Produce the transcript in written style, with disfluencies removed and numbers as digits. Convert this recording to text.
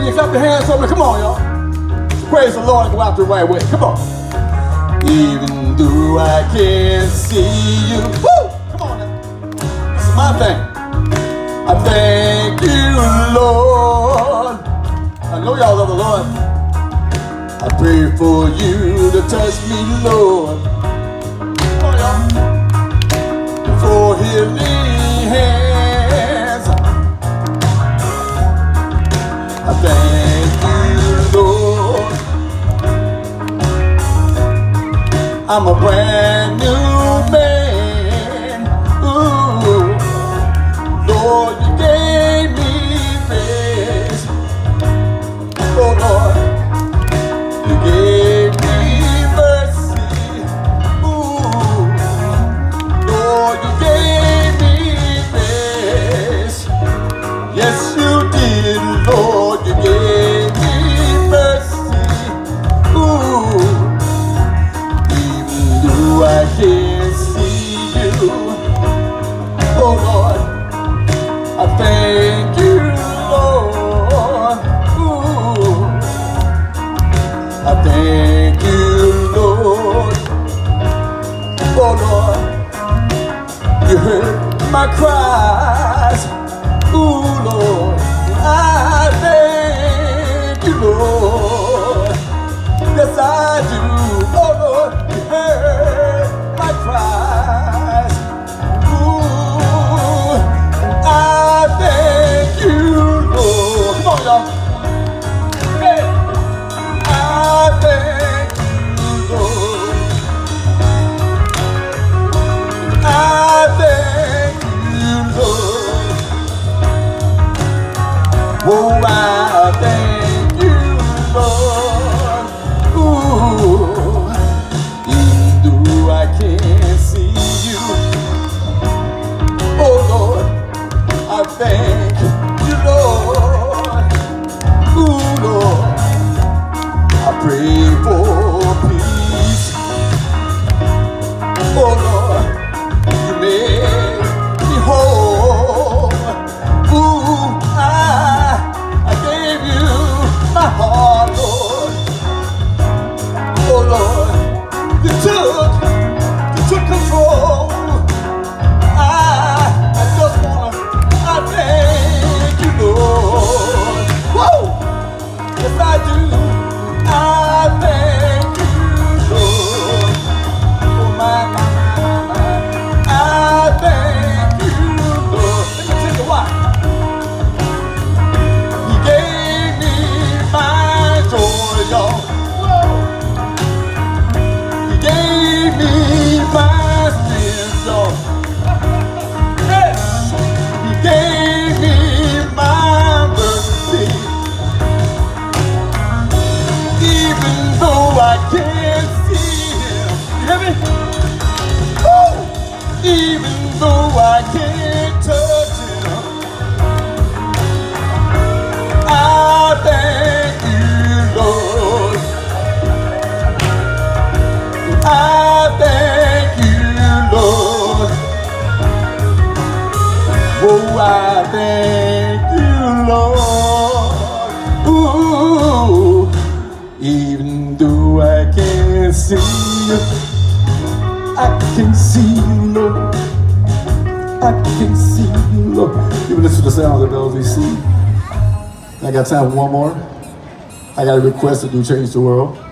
Can you clap your hands for me? Come on, y'all. Praise the Lord and go out the right way. Come on. Even though I can't see you. Woo! Come on now. This is my thing. I thank you, Lord. I know y'all love the Lord. I pray for you to touch me, Lord. Come on, y'all. For healing hands. I thank you, Lord. I'm a brand new man. Ooh, Lord, you gave me grace. Oh, Lord, you gave me mercy. Ooh, Lord, you gave me grace. Yes, you did, Lord, you gave me mercy. Ooh, even though I can't see you, oh Lord, I thank you, Lord. Ooh, I thank you, Lord. Oh Lord, you heard my cries. Ooh, Lord, I thank you, Lord. Yes, I do. Oh, Lord, you heard my cries. Ooh, I thank you, Lord. Come on, y'all. Hey, I thank you, Lord. I thank you, Lord. Oh, I thank you, Lord. Ooh, even though I can't see you, oh Lord, I thank you, Lord. Ooh, Lord, I pray for peace. Oh Lord, you made me whole. Ooh, I gave you my heart, Lord. Oh Lord, you took control. I just I thank you, Lord. Whoa! Yes, I do. I thank you, Lord. Oh my. I thank you, Lord. Let me tell you why. He gave me my joy, y'all. He gave me my strength, y'all. Yes. He gave me my mercy. Even though I can't see him. You hear me? Woo! Even though I can't touch him, I thank you, Lord. I thank you, Lord. Oh, I thank you, Lord. Ooh, even though I can't see you, I can see you, Lord. I can see you, Lord. You listen to the sound of the bells we sing. I got time for one more. I got a request to do Change the World.